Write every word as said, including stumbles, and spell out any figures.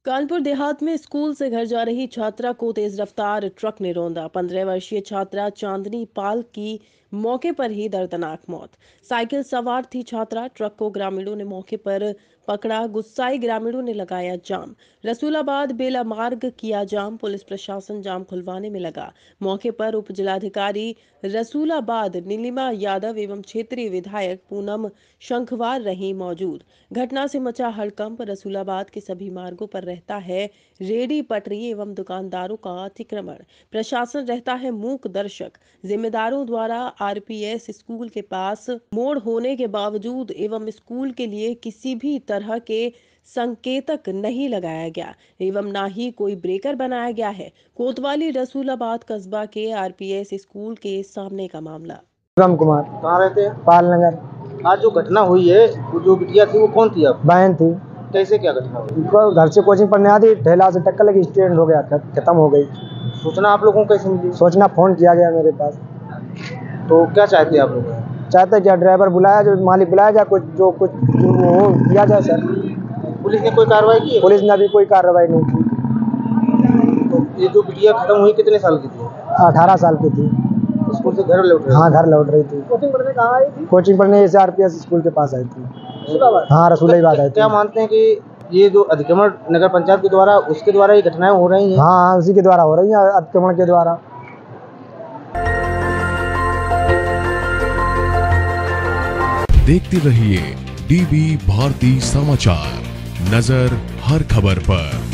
कानपुर देहात में स्कूल से घर जा रही छात्रा को तेज रफ्तार ट्रक ने रौंदा। पंद्रह वर्षीय छात्रा चांदनी पाल की मौके पर ही दर्दनाक मौत। साइकिल सवार थी छात्रा। ट्रक को ग्रामीणों ने मौके पर पकड़ा। गुस्साई ग्रामीणों ने लगाया जाम। रसूलाबाद बेला मार्ग किया जाम। पुलिस प्रशासन जाम खुलवाने में लगा। मौके पर उप जिलाधिकारी रसूलाबाद नीलिमा यादव एवं क्षेत्रीय विधायक पूनम शंखवार रही मौजूद। घटना से मचा हड़कंप। रसूलाबाद के सभी मार्गों पर रहता है रेडी पटरी एवं दुकानदारों का अतिक्रमण। प्रशासन रहता है मूक दर्शक। जिम्मेदारों द्वारा आरपीएस स्कूल के पास मोड़ होने के बावजूद एवं स्कूल के लिए किसी भी तरह के संकेतक नहीं लगाया गया एवं ना ही कोई ब्रेकर बनाया गया है। कोतवाली रसूलाबाद कस्बा के आरपीएस स्कूल के सामने का मामला। राम कुमार कहाँ रहते हैं? पाल नगर। आज जो घटना हुई है, वो जो बिटिया थी वो कौन थी? अब बहन थी। कैसे क्या घटना हुई? को- घर से कोचिंग पढ़ने आती, ठेला से टक्कर लगी, स्टैंड हो गया, ख- खत्म हो गई। सूचना आप लोगों को कैसे मिली? सोचना फोन किया गया मेरे पास। तो क्या चाहते हैं आप लोग? चाहते क्या ड्राइवर बुलाया, जो मालिक बुलाया जाए, कुछ जो कुछ जो वो किया जाए सर। पुलिस ने कोई कार्रवाई की है? पुलिस ने अभी कोई कार्रवाई नहीं की। तो ये जो बिटिया खत्म हुई कितने साल की थी? अठारह साल की थी। स्कूल से घर लौट रही? हाँ, घर लौट रही थी। कोचिंग पढ़ने कहाँ आई थी? कोचिंग पढ़ने ऐसे आरपीएस स्कूल के पास आई थी। हाँ, रसूलाबाद आई थी। क्या मानते हैं कि ये जो अतिक्रमण नगर पंचायत के द्वारा, उसके द्वारा ये घटनाएं हो रही हैं? हाँ हाँ, उसी के द्वारा हो रही है, अतिक्रमण के द्वारा। देखते रहिए डीबी भारती समाचार, नजर हर खबर पर।